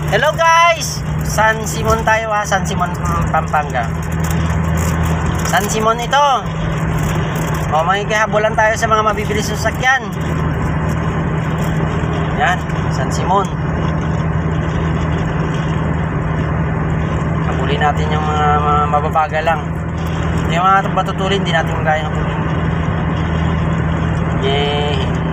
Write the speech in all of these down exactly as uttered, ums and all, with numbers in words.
Hello guys! San Simon tayo ha, San Simon Pampanga. San Simon ito. O, makikihabulan tayo sa mga mabibilis na sakyan. Yan, San Simon. Habulin natin yung mga, mga mababaga lang. Yung mga matutulin, hindi natin kaya habulin. Yay!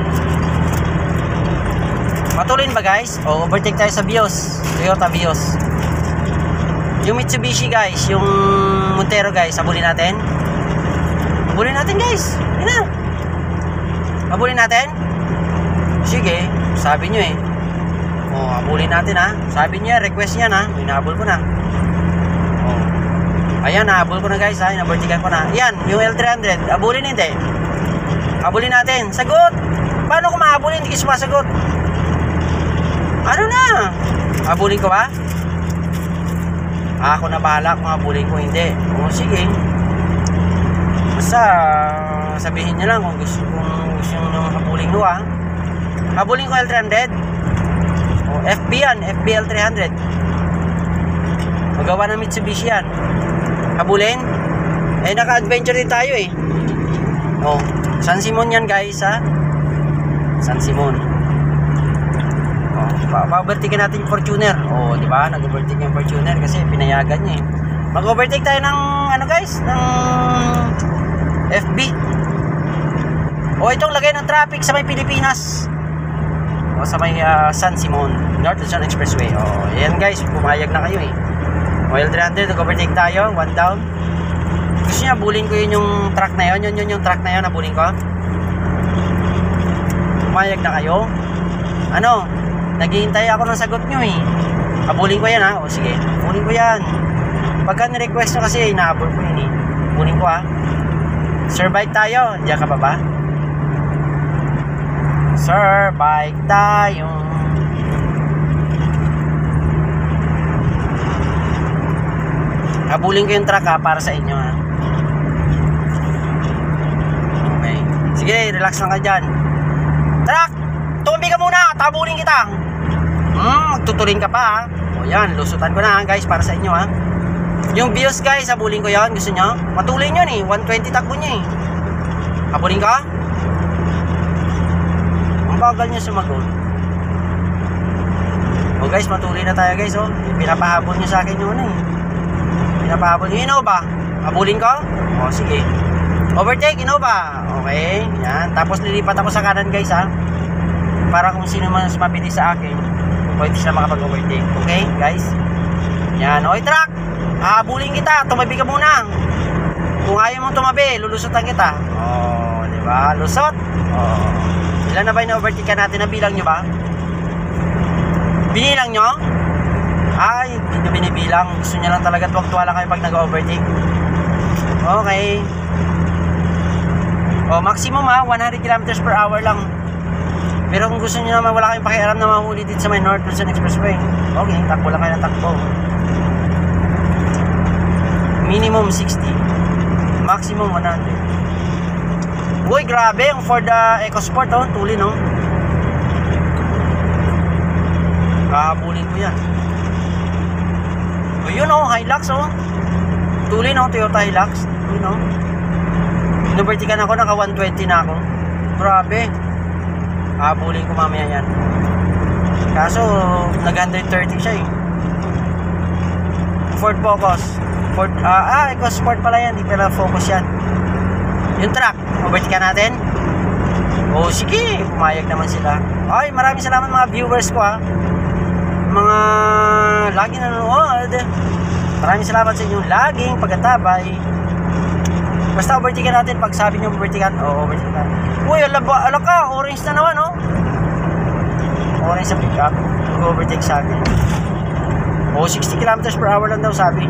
Matulin ba guys? O, overtake tayo sa Vios, Toyota Vios. Yung Mitsubishi guys, yung Montero guys, habulin natin. Habulin natin guys. Yan na. Habulin natin. Sige, sabi nyo eh. O, habulin natin ha. Sabi nyo, request niya na. Hinahabol ko na. O, ayan, nahabol ko na guys ha. Inavertigan ko na. Yan, yung L three hundred. Habulin hindi. Habulin natin. Sagot. Paano ko mahabulin? Hindi ko sumasagot. Ano na? Habulin ko ba? Ako na bahala kung habulin ko hindi. O sige. Basta sabihin nyo lang kung gusto kung gusto nyo habulin ko ha. Habulin ko L three hundred. O F B yan. F B L three hundred. Magawa ng Mitsubishi yan. Habulin. Eh naka-adventure din tayo eh. O San Simon yan guys ha. San Simon. Pa-overtake natin yung Fortuner. Oh, di ba? Nag-overtake yung Fortuner kasi pinayagan niya eh. Mag-overtake tayo ng ano guys, ng F B. Oh, itong lagay ng traffic sa may Pilipinas. Oh, sa may uh, San Simon, North Luzon Expressway. Oh, ayan guys, pumayag na kayo eh. Oh, L three hundred, nag-overtake tayo, one down. Gusto niya bulin ko yun yung truck na yun, yun yun yung truck na yun, nabulin ko. Pumayag na kayo. Ano? Naghihintay ako ng sagot nyo eh. Habulin ko yan ha. O sige, habulin ko yan. Pagka nirequest nyo kasi, inahabol ko yun eh. Habulin ko ha. Sir, bike tayo. Diyan ka pa ba? Sir, bike tayo. Habulin ko yung truck ha, para sa inyo ha. Okay. Sige, relax lang ka dyan. Truck! Tumbi ka muna, tabulin kita. Hmm, magtutuloy ka pa ha. O yan, lusutan ko na ha, guys, para sa inyo ha. Yung Vios guys, habulin ko yan. Gusto nyo? Matuloy nyo eh, one twenty takbo nyo eh. Habulin ka? Ang bagal nyo sumagot. O guys, matuloy na tayo guys oh. Pinapahabol nyo sa akin yung ano eh. Pinapahabol nyo, Innova. Habulin ko? O sige. Overtake, Innova. Okay, yan. Tapos lilipat ako sa kanan guys ha. Para kung sino man mas mabilis sa akin, pwede siya makapag-overtake. Okay, guys? Yan. Oy, truck! Hahabulin kita. Tumabi ka muna. Kung ayaw mong tumabi, lulusutan kita. Oh, di ba? Lusot. Oh. Ilan na ba yung overtake ka natin? Nabilang nyo ba? Binilang nyo? Ay, hindi nyo binibilang. Gusto nyo lang talaga tuwag-tuwa lang kayo pag nag-overtake. Okay. Oh, maximum ha, one hundred kilometers per hour lang. Pero kung gusto niyo naman wala kayong pakialam na mahuli dito sa may North Luzon Expressway, okay, takbo lang kayo ng takbo. Minimum sixty, maximum one hundred. Uy, grabe yung Ford uh, EcoSport oh, tuli no. Kahabulin ko yan. O yun oh, Hilux oh. Tuli no, Toyota Hilux. Yun oh. Inubertikan ako, naka one twenty na ako. Grabe. Habulin ko mamaya yan. Kaso nag one thirty siya eh. Ford Focus Ford, uh, ah, EcoSport pala yan. Di pala Focus yan. Yung truck, overtake natin. Oh sige, pumayag naman sila. Ay, maraming salamat mga viewers ko ha. Mga laging nanonood. Maraming salamat sa inyong laging pagkatabay. Basta overtake natin pag sabi nyo overtake. Oh, overtake natin. Uy, alaba, ala ka, orange na naman, oh. Orange sa pickup. Mag-overtake sa akin. Oh, sixty kilometers per hour lang daw sabi.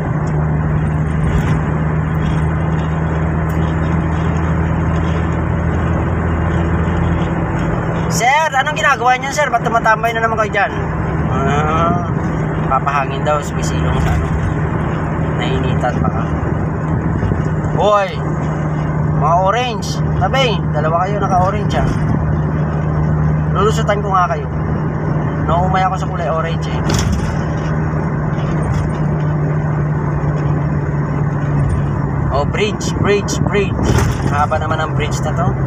Sir, anong ginagawa niyan, sir? Ba't tumatambay na naman kayo dyan? Ah, papahangin daw, sumisilong sa ano. Nainitan pa ka. Hoy! Mga orange. Tabi, dalawa kayo naka-orange ah. Lulusutan ko nga kayo. Naumay ako sa kulay orange eh. Oh, bridge, bridge, bridge. Haba naman ang bridge na to.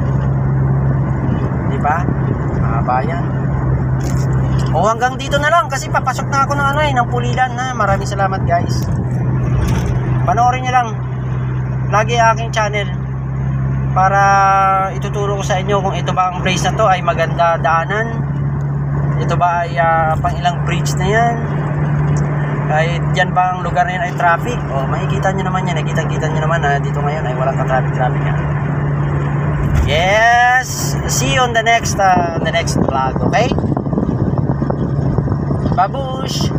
Di ba? Haba yan. O hanggang dito na lang kasi papasok na ako ng ano eh, ng Pulilan na. Maraming salamat guys. Panoorin nyo lang lagi aking channel para ituturo ko sa inyo kung ito ba ang place na to ay maganda daanan. Ito ba ay uh, pang ilang bridge na yan. Kahit yan ba ang lugar na yan ay traffic. O makikita nyo naman yan. Nakikita-kita nyo naman na dito ngayon ay walang ka-traffic-traffic yan. Yes. See you on the next uh, the next vlog. Okay? Babush!